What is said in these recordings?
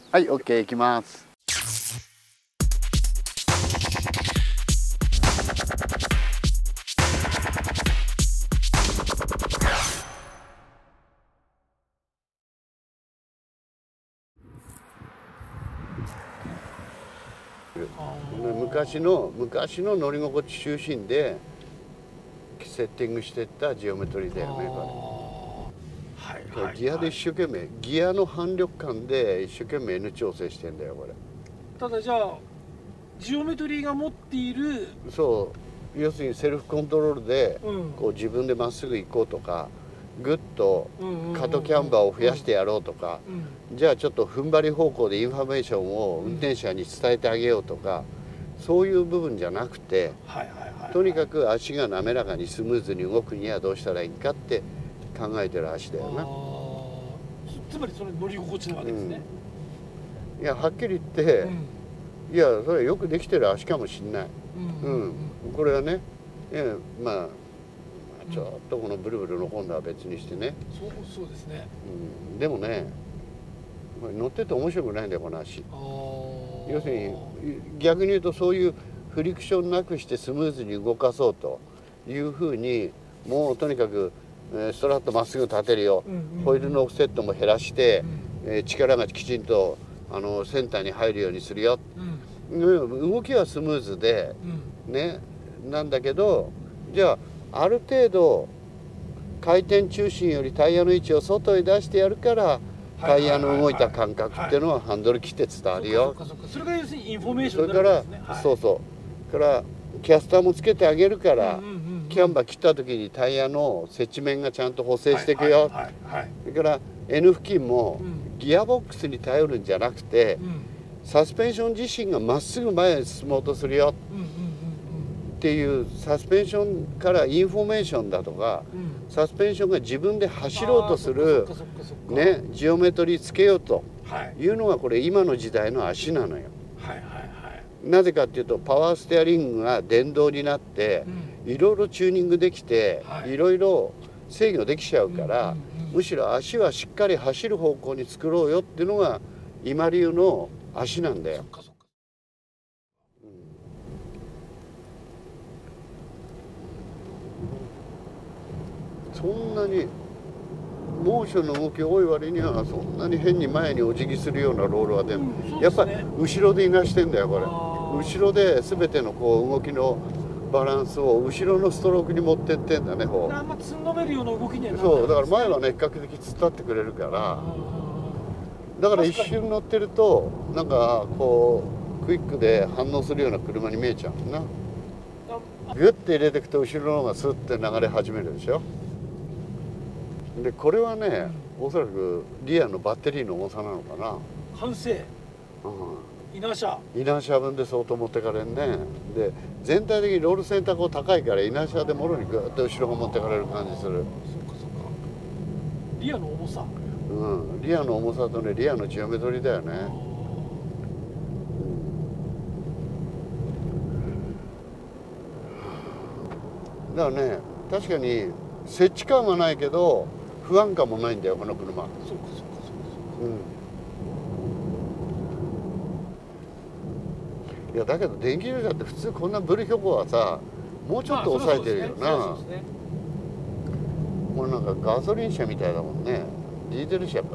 はい、OK 行きます。昔の乗り心地中心でセッティングしていったジオメトリーだよね、これ。ギアで一生懸命、ギアの反力感で一生懸命 N 調整してんだよ、これ。 ただじゃあジオメトリーが持っている、 そう、要するにセルフコントロールで、こう自分でまっすぐ行こうとか、グッとカットキャンバーを増やしてやろうとか、じゃあちょっと踏ん張り方向でインフォメーションを運転者に伝えてあげようとか、そういう部分じゃなくて、とにかく足が滑らかにスムーズに動くにはどうしたらいいかって考えてる足だよな。 つまりそれ乗り心地なわけですね。 いや、はっきり言って、いや、それよくできてる足かもしんない。これはね、まあちょっとこのブルブルの今度は別にしてね。 そうですね。 でもね、乗ってて面白くないんだよ、この足。要するに逆に言うと、そういうフリクションなくしてスムーズに動かそうというふうに、もうとにかくストラットまっすぐ立てるよ、ホイールのオフセットも減らして、力がきちんとセンターに入るようにするよ、動きはスムーズで、ね、なんだけど、じゃあある程度回転中心よりタイヤの位置を外へ出してやるから、タイヤの動いた感覚っていうのはハンドル切って伝わるよ。 それが要するにインフォメーションになるんですね。それからキャスターもつけてあげるから、キャンバー切った時にタイヤの接地面がちゃんと補正していくよ。それから N 付近もギアボックスに頼るんじゃなくて、サスペンション自身がまっすぐ前へ進もうとするよっていう、サスペンションからインフォメーションだとか、サスペンションが自分で走ろうとするね、ジオメトリーつけようというのがこれ今の時代の足なのよ。なぜかっていうと、パワーステアリングが電動になっていろいろチューニングできて、いろいろ制御できちゃうから、むしろ足はしっかり走る方向に作ろうよっていうのが今流の足なんだよ。そんなにモーションの動き多い割には、そんなに変に前にお辞儀するようなロールはでも、やっぱり後ろでいなしてんだよ、これ。後ろで全てのこう動きのバランスを後ろのストロークに持ってってんだね。 あんまつんのめるような動きにはならない。 そうだから前はね、比較的突っ立ってくれるから、だから一瞬乗ってるとなんかこうクイックで反応するような車に見えちゃうんだな。グッて入れていくと後ろの方がスッて流れ始めるでしょ。でこれはね、おそらくリアのバッテリーの重さなのかな。 反省、イナーシャ分で相当持ってかれんね。で全体的にロールセンター高高いから、イナーシャでもろにグッと後ろが持ってかれる感じする。 リアの重さ、 リアの重さとね、リアのジオメトリーだよね。だからね、確かに接地感はないけど不安感もないんだよ、この車。いやだけど電気自動車って普通こんなブレ標高はさ、もうちょっと抑えてるよな。これなんかガソリン車みたいだもんね。ディーゼル車か。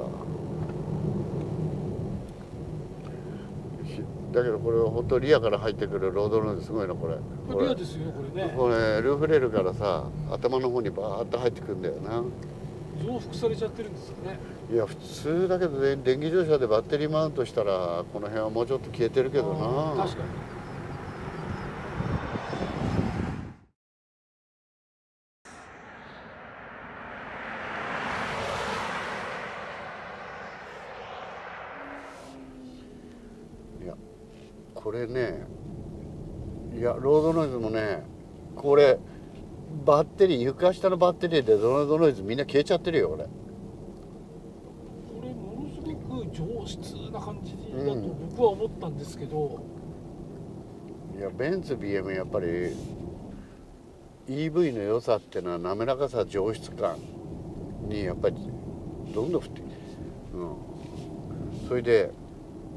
だけどこれは本当リアから入ってくるロードノイズすごいな、これ。 リアですよこれね。 これルーフレールからさ、頭の方にバーッと入ってくるんだよな。 増幅されちゃってるんですよね。 いや普通だけど、電気自動車でバッテリーマウントしたらこの辺はもうちょっと消えてるけどな。 確かに。 いやこれね、いやロードノイズもね、これバッテリー、床下のバッテリーでロードノイズみんな消えちゃってるよ、これ。 これものすごく上質な感じだと僕は思ったんですけど、 いやベンツ BM やっぱり EV の良さっていうのは滑らかさ、上質感にやっぱりどんどん振って、それで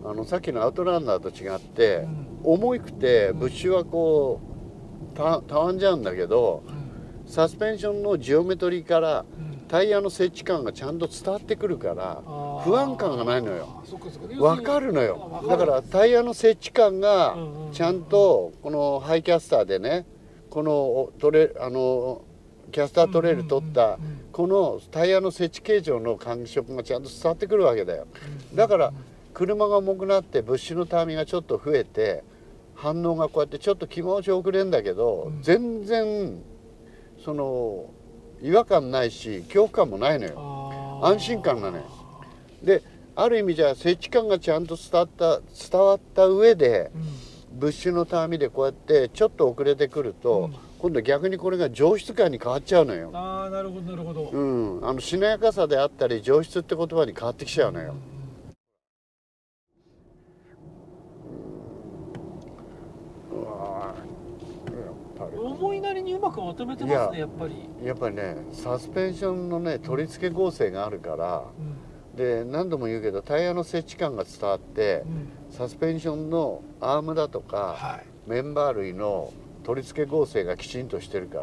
さっきのアウトランナーと違って、重くてブッシュはこうたわんじゃうんだけど、サスペンションのジオメトリーからタイヤの接地感がちゃんと伝わってくるから不安感がないのよ。分かるのよ。だからタイヤの接地感がちゃんとこのハイキャスターでね、このキャスタートレール取ったこのタイヤの接地形状の感触がちゃんと伝わってくるわけだよ。だから車が重くなってブッシュのたわみがちょっと増えて反応がこうやってちょっと気持ち遅れんだけど、全然その違和感ないし恐怖感もないのよ。安心感なのよ。である意味じゃ接地感がちゃんと伝わった上で、ブッシュのたわみでこうやってちょっと遅れてくると、今度逆にこれが上質感に変わっちゃうのよ。 なるほどなるほど。 しなやかさであったり上質って言葉に変わってきちゃうのよ。 思いなりにうまくまとめてますね、やっぱりね、サスペンションのね取り付け合成があるから、で何度も言うけどタイヤの接地感が伝わって、サスペンションのアームだとか、メンバー類の取り付け合成がきちんとしてるから、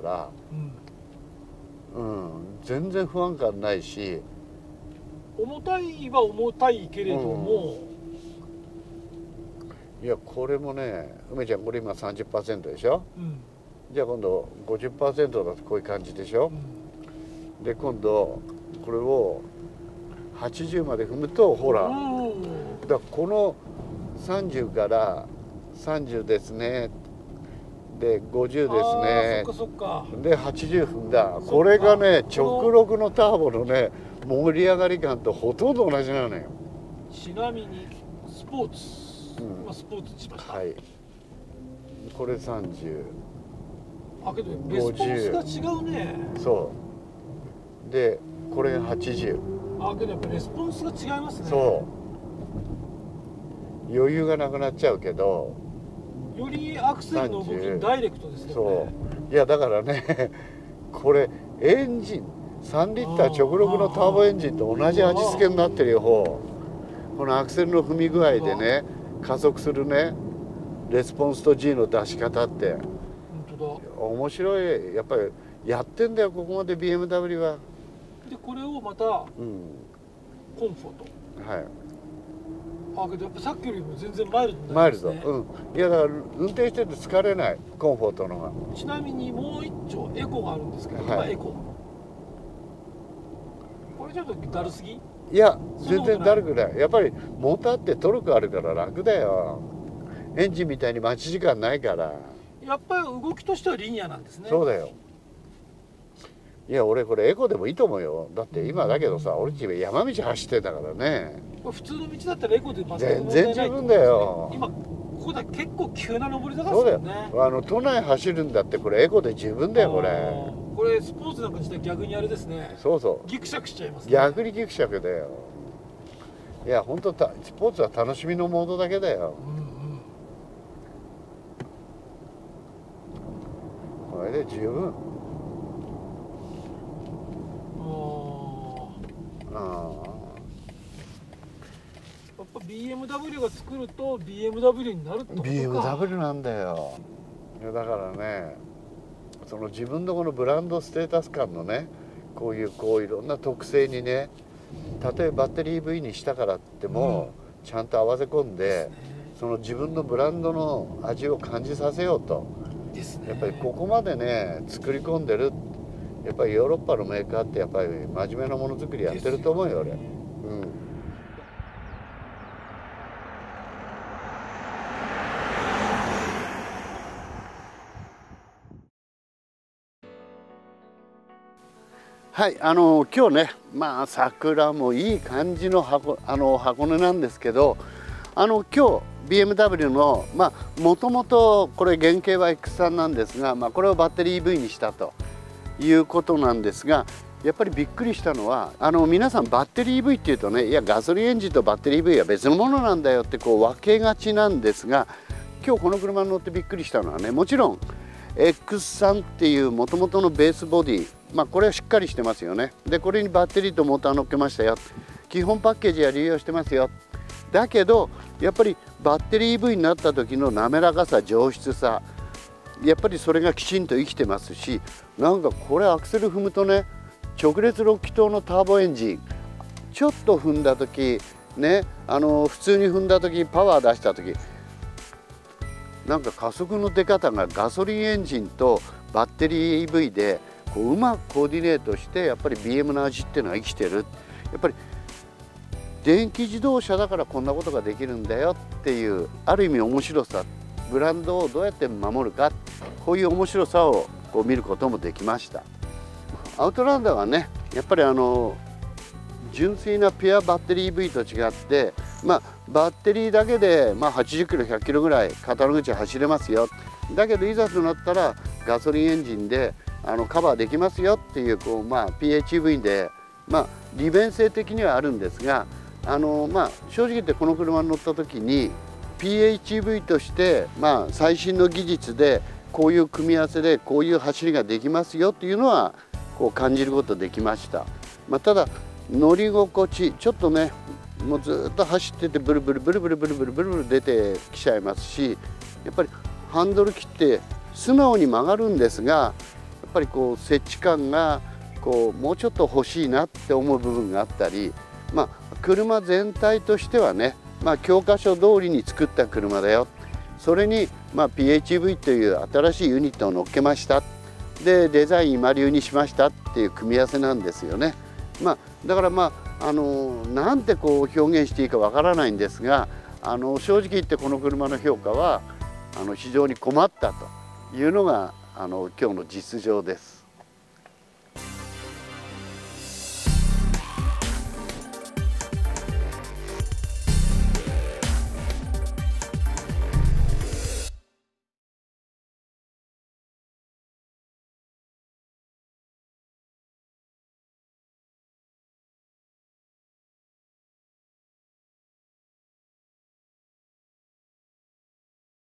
全然不安感ないし、 重たいは重たいけれども、 いやこれもね、梅ちゃんこれ今 30% でしょ、じゃあ今度 50% だとこういう感じでしょ、で今度これを80まで踏むとほら、だからこの30から30ですね、で50ですね、で80踏んだ、これがね直6のターボのね盛り上がり感とほとんど同じなのよ。 ちなみにスポーツ、スポーツしました。 これ30。 けどレスポンスが違うね。 そうでこれ80。 けどやっぱレスポンスが違いますね。 そう余裕がなくなっちゃうけど、 よりアクセルの動きダイレクトですよね。 いやだからねこれエンジン3リッター直6のターボエンジンと同じ味付けになってるよ。このアクセルの踏み具合でね加速するねレスポンスと G の出し方って面白い。やっぱりやってんだよここまで BMW は。 でこれをまた、コンフォート。けどやっぱさっきよりも全然マイルドになりますね。 いやだから運転してて疲れない、コンフォートのが。 ちなみにもう一丁エコがあるんですけど、今エコ。これちょっとだるすぎ？ いや全然だるくない。やっぱりモーターってトルクあるから楽だよ。エンジンみたいに待ち時間ないから。 やっぱり動きとしてはリニアなんですね。 そうだよ。いや俺これエコでもいいと思うよ。だって今だけどさ、俺たち山道走ってんだからね。 これ普通の道だったらエコで全然十分だよ。 今ここだ結構急な上り坂ですよね。 そうだよ。都内走るんだってこれエコで十分だよこれ。 これスポーツなんか自体逆にあれですね。 そうそう。 ギクシャクしちゃいますね。 逆にギクシャクだよ。いや本当スポーツは楽しみのモードだけだよ。これで十分。 やっぱ BMW が作ると BMW になるってことか。 BMW なんだよ。だからねその自分のこのブランドステータス感のねこういろんな特性にね、たとえバッテリー EV にしたからっても、ちゃんと合わせ込んで、その自分のブランドの味を感じさせようと。やっぱりここまでね作り込んでる、やっぱりヨーロッパのメーカーってやっぱり真面目なものづくりやってると思うよ俺。はい、今日ね、桜もいい感じの箱根なんですけど、今日 BMW のもともとこれ原型は X3 なんですが、これをバッテリー EV にしたということなんですが、やっぱりびっくりしたのは皆さんバッテリー EV っていうとね、いやガソリンエンジンとバッテリー EV は別のものなんだよって分けがちなんですが、今日この車に乗ってびっくりしたのはね、もちろん X3 っていうもともとのベースボディ、これはしっかりしてますよね。でこれにバッテリーとモーター乗っけましたよ、基本パッケージは利用してますよ。 だけどやっぱりバッテリー EV になった時の滑らかさ、上質さ、やっぱりそれがきちんと生きてますし、なんかこれアクセル踏むとね、直列6気筒のターボエンジン、ちょっと踏んだ時ね、普通に踏んだ時パワー出した時、なんか加速の出方がガソリンエンジンとバッテリー EV でこううまくコーディネートして、やっぱり BM の味っていうのは生きてる。やっぱり電気自動車だからこんなことができるんだよっていう、ある意味面白さ、ブランドをどうやって守るか、こういう面白さをこう見ることもできました。アウトランダーはね、やっぱり純粋なピュアバッテリー EV と違って、バッテリーだけで80キロ100キロぐらい肩の口走れますよ。だけどいざとなったらガソリンエンジンでカバーできますよっていう、PHEV で利便性的にはあるんですが、正直言ってこの車に乗った時に PHEV として最新の技術でこういう組み合わせでこういう走りができますよっていうのはこう感じることできました。ただ乗り心地ちょっとね、もうずっと走っててブルブルブルブルブルブルブルブル出てきちゃいますし、やっぱりハンドル切って素直に曲がるんですが、やっぱりこう接地感がこうもうちょっと欲しいなって思う部分があったり、車全体としてはね、教科書通りに作った車だよ、それにPHEV という新しいユニットを乗っけました、でデザイン今流にしましたっていう組み合わせなんですよね。だからなんてこう表現していいかわからないんですが、正直言ってこの車の評価は非常に困ったというのが今日の実情です。